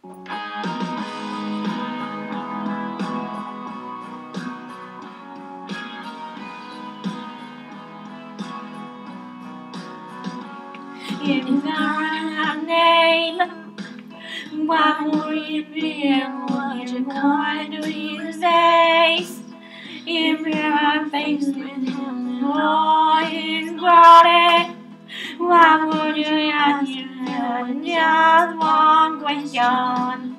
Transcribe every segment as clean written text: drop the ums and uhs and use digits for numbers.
If our name, why would it be what you call to these days? If you're faced with him all his glory, why would you ask him just one question?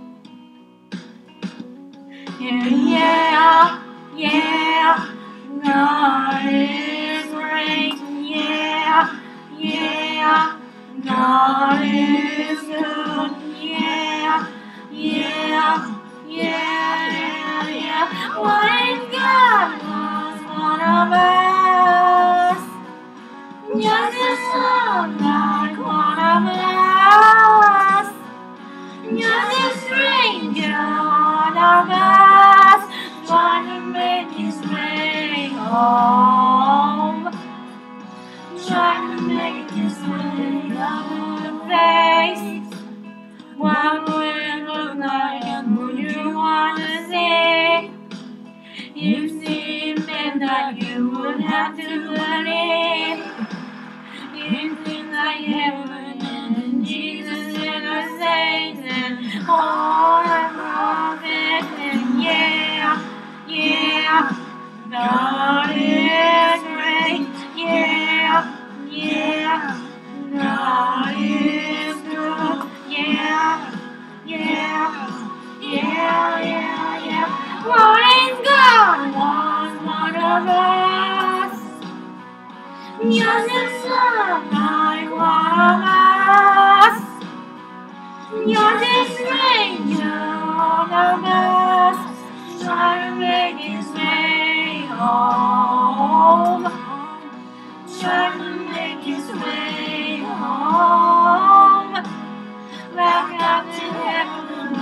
Yeah, yeah, God is great. Yeah, yeah, God is good. Yeah, yeah, yeah, yeah. What if God was one of us? Just a son like one of us. Just a stranger, one of us, trying to make his way home. Trying to make his way out of place. What would it look like and would you want to see? If it meant that you would have to believe. If it's like heaven and Jesus and the saints and all the prophets and yeah, yeah, God is great. Yeah, yeah, God is good. Yeah, yeah, yeah, yeah, yeah. What is God was one of us? Just a son like one of us. Just a stranger, one of us, trying to make his way home. Trying to make his way home. Back up to heaven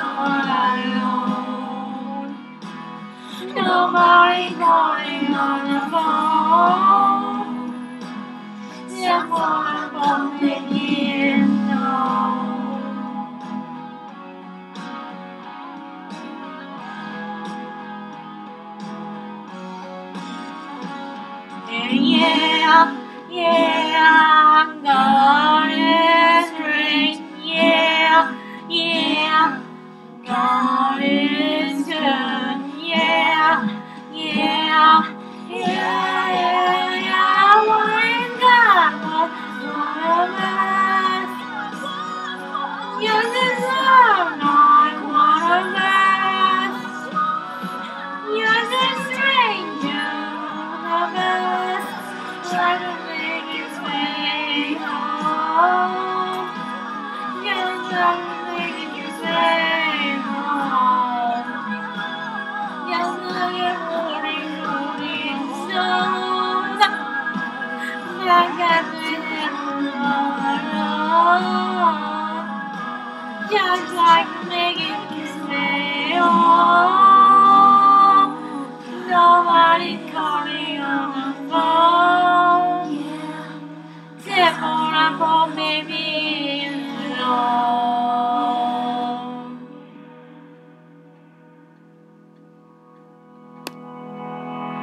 all alone. Nobody calling on the phone. Just wanna bump again, no. Yeah, yeah, God is great. Yeah, yeah, God is good. Yeah, yeah, yeah, yeah, yeah. What is God? One of us. Yes, it's not one of us. You're a stranger, one of us, trying to make his way home. You're trying to make his way home. Yes, you're rolling stones. Back at the heaven all alone. Just like making